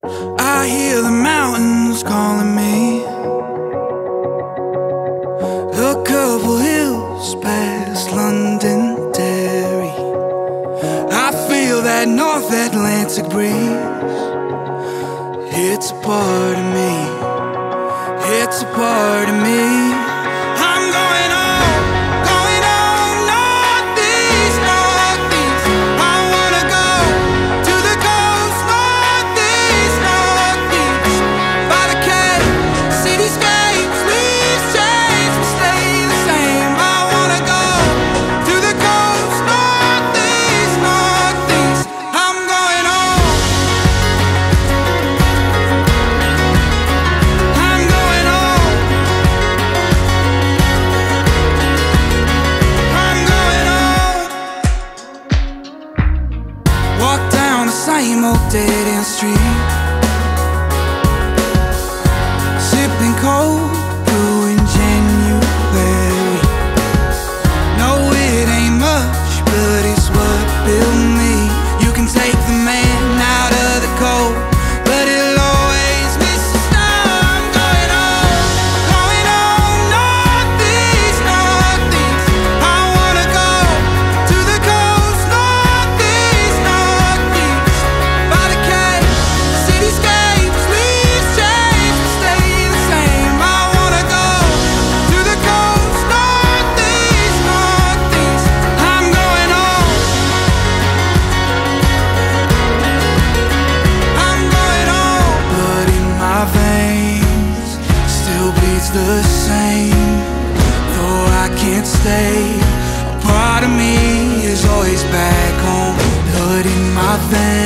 I hear the mountains calling me, a couple hills past Londonderry. I feel that North Atlantic breeze. It's a part of me, it's a part of me. I'm going home, northeast, northeast. I wanna go to the coast, northeast, northeast. By the Cape, cityscapes, leaves change, but stay the same. I wanna go to the coast, northeast, northeast. I'm going home. I'm going home. I'm going home. Walk down the same old dead-end street, sipping cold brew in January. No, it ain't much, but it's what built me. You can take the man out of the cold, but it'll always miss the snow. I'm going home, northeast, northeast. I wanna go to the coast, northeast, northeast. By the Cape, cityscapes, leaves change, but stay the same. I wanna go to the coast, northeast, northeast. I'm going home. I'm going home. Blood in my veins still bleeds the same. Though I can't stay, a part of me is always back home. Blood in my veins